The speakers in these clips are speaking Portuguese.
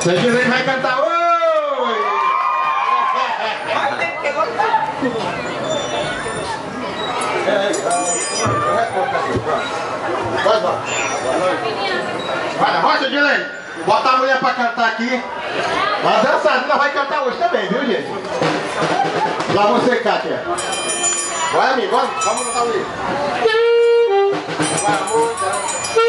Você diz vai cantar oi! Vai, Rocha Dilene, bota a mulher pra cantar aqui. A dançarina vai cantar hoje também, viu, gente? Lá você, Kátia. Vai, amigo, vamos cantar o livro. Vamos dançar.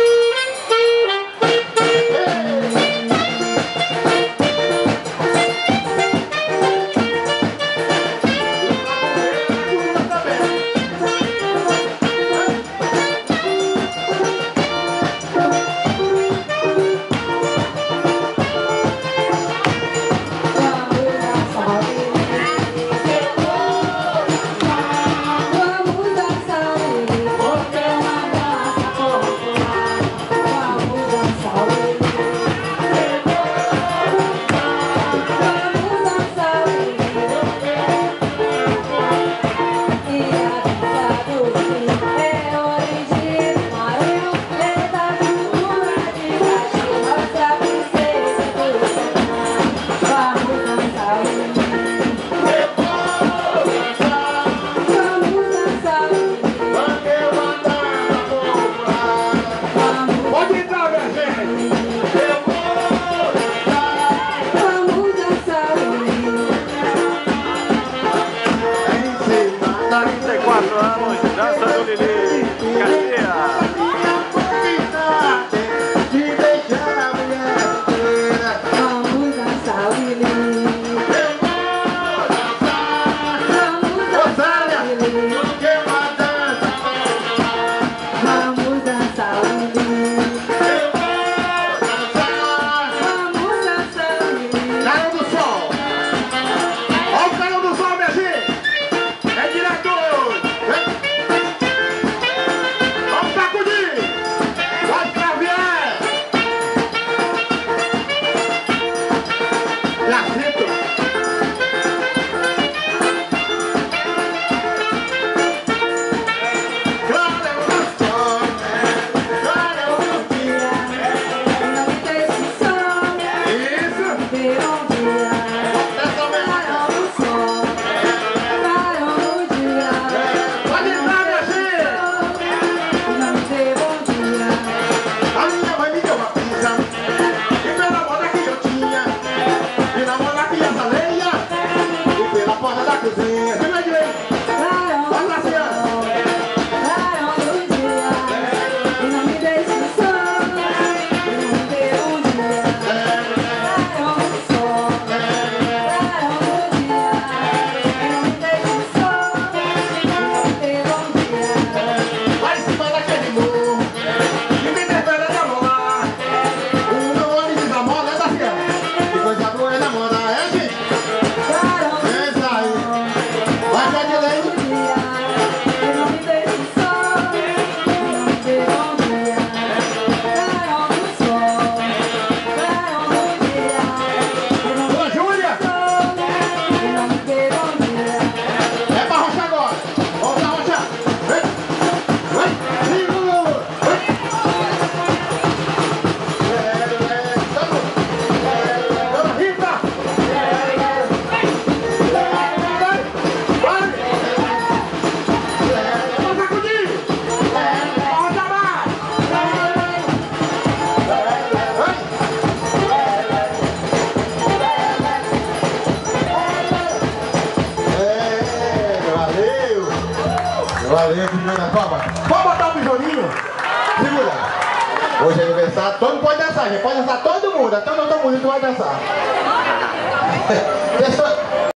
Valeu, primeira palma. Pode botar o besourinho? Segura. Hoje é aniversário, todo mundo pode dançar, gente. Pode dançar todo mundo, até o doutor Murilo vai dançar.